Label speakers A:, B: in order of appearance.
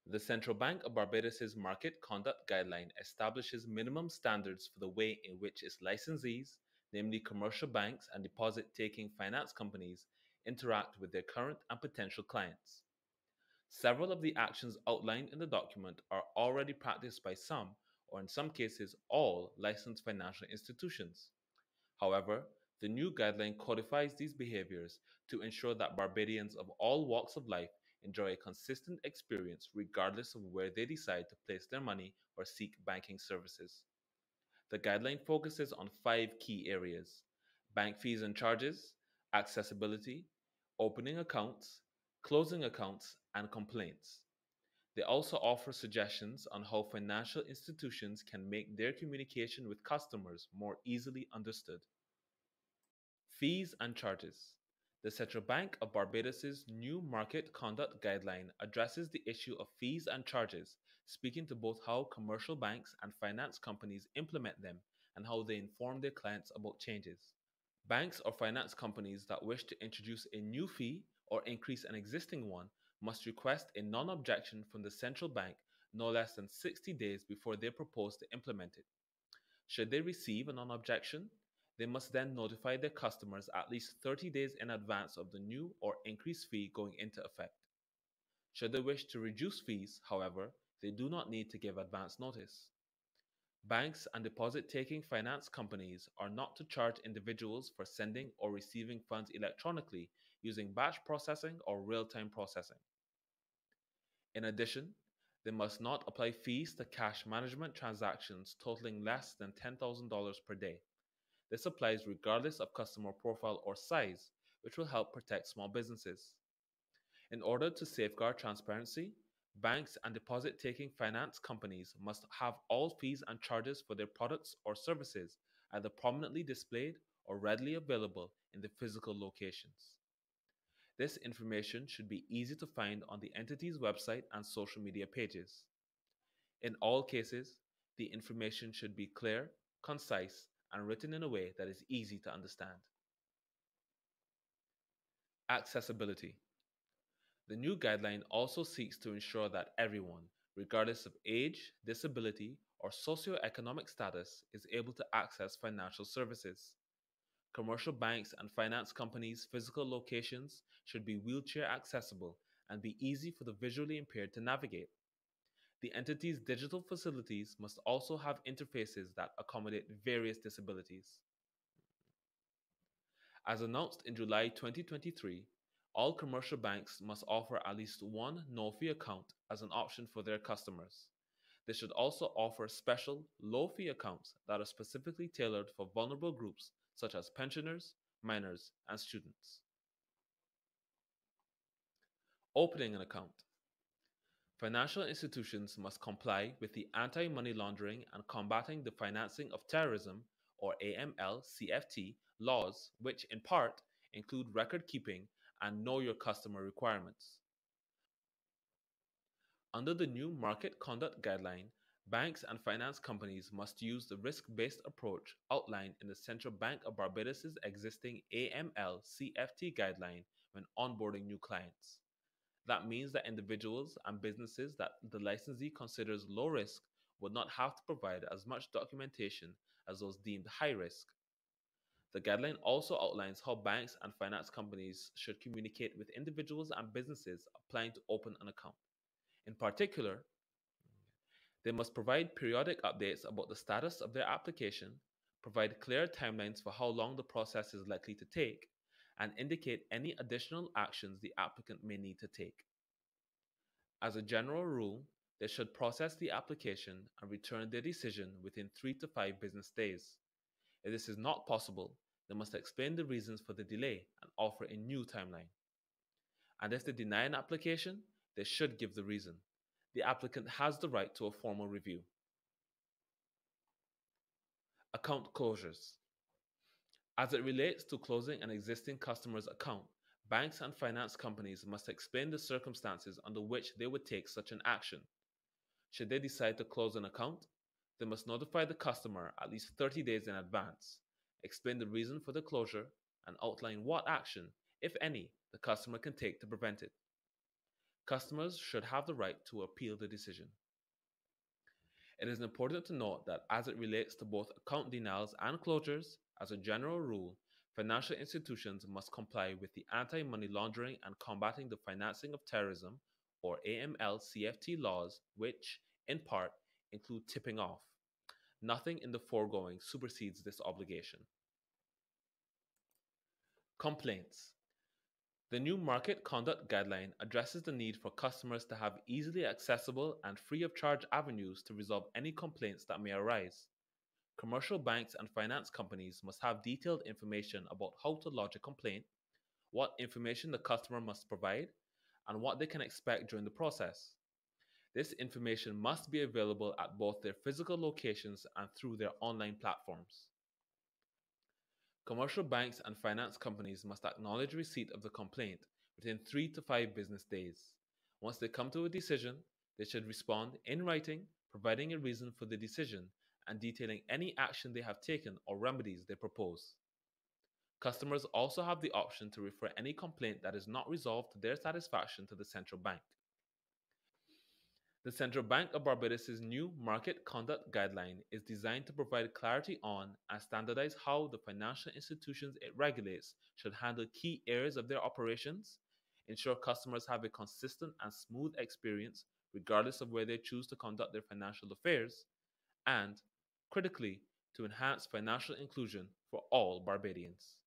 A: The Central Bank of Barbados's Market Conduct Guideline establishes minimum standards for the way in which its licensees, namely commercial banks and deposit-taking finance companies, interact with their current and potential clients. Several of the actions outlined in the document are already practiced by some, or in some cases all, licensed financial institutions. However, the new guideline codifies these behaviors to ensure that Barbadians of all walks of life enjoy a consistent experience regardless of where they decide to place their money or seek banking services. The guideline focuses on five key areas: bank fees and charges, accessibility, opening accounts, closing accounts, and complaints. They also offer suggestions on how financial institutions can make their communication with customers more easily understood. Fees and charges. The Central Bank of Barbados's new market conduct guideline addresses the issue of fees and charges, speaking to both how commercial banks and finance companies implement them and how they inform their clients about changes. Banks or finance companies that wish to introduce a new fee or increase an existing one must request a non objection from the central bank no less than 60 days before they propose to implement it. Should they receive a non objection, they must then notify their customers at least 30 days in advance of the new or increased fee going into effect. Should they wish to reduce fees, however, they do not need to give advance notice. Banks and deposit taking finance companies are not to charge individuals for sending or receiving funds electronically using batch processing or real time processing. In addition, they must not apply fees to cash management transactions totaling less than $10,000 per day. This applies regardless of customer profile or size, which will help protect small businesses. In order to safeguard transparency, banks and deposit taking finance companies must have all fees and charges for their products or services either prominently displayed or readily available in the physical locations. This information should be easy to find on the entity's website and social media pages. In all cases, the information should be clear, concise, and written in a way that is easy to understand. Accessibility. The new guideline also seeks to ensure that everyone, regardless of age, disability, or socioeconomic status, is able to access financial services. Commercial banks and finance companies' physical locations should be wheelchair accessible and be easy for the visually impaired to navigate. The entity's digital facilities must also have interfaces that accommodate various disabilities. As announced in July 2023, all commercial banks must offer at least one no-fee account as an option for their customers. They should also offer special, low-fee accounts that are specifically tailored for vulnerable groups such as pensioners, minors, and students. Opening an account. Financial institutions must comply with the Anti-Money Laundering and Combating the Financing of Terrorism or AML-CFT laws, which in part include record keeping and know your customer requirements. Under the new Market Conduct Guideline, banks and finance companies must use the risk-based approach outlined in the Central Bank of Barbados's existing AML-CFT guideline when onboarding new clients. That means that individuals and businesses that the licensee considers low risk would not have to provide as much documentation as those deemed high risk. The guideline also outlines how banks and finance companies should communicate with individuals and businesses applying to open an account. In particular, they must provide periodic updates about the status of their application, provide clear timelines for how long the process is likely to take, and indicate any additional actions the applicant may need to take. As a general rule, they should process the application and return their decision within 3 to 5 business days. If this is not possible, they must explain the reasons for the delay and offer a new timeline. And if they deny an application, they should give the reason. The applicant has the right to a formal review. Account closures. As it relates to closing an existing customer's account, banks and finance companies must explain the circumstances under which they would take such an action. Should they decide to close an account, they must notify the customer at least 30 days in advance, explain the reason for the closure, and outline what action, if any, the customer can take to prevent it. Customers should have the right to appeal the decision. It is important to note that as it relates to both account denials and closures, as a general rule, financial institutions must comply with the Anti Money Laundering and Combating the Financing of Terrorism, or AML CFT laws, which, in part, include tipping off. Nothing in the foregoing supersedes this obligation. Complaints. The new Market Conduct Guideline addresses the need for customers to have easily accessible and free of charge avenues to resolve any complaints that may arise. Commercial banks and finance companies must have detailed information about how to lodge a complaint, what information the customer must provide, and what they can expect during the process. This information must be available at both their physical locations and through their online platforms. Commercial banks and finance companies must acknowledge receipt of the complaint within 3 to 5 business days. Once they come to a decision, they should respond in writing, providing a reason for the decision and detailing any action they have taken or remedies they propose. Customers also have the option to refer any complaint that is not resolved to their satisfaction to the central bank. The Central Bank of Barbados' new Market Conduct Guideline is designed to provide clarity on and standardize how the financial institutions it regulates should handle key areas of their operations, ensure customers have a consistent and smooth experience regardless of where they choose to conduct their financial affairs, and, critically, to enhance financial inclusion for all Barbadians.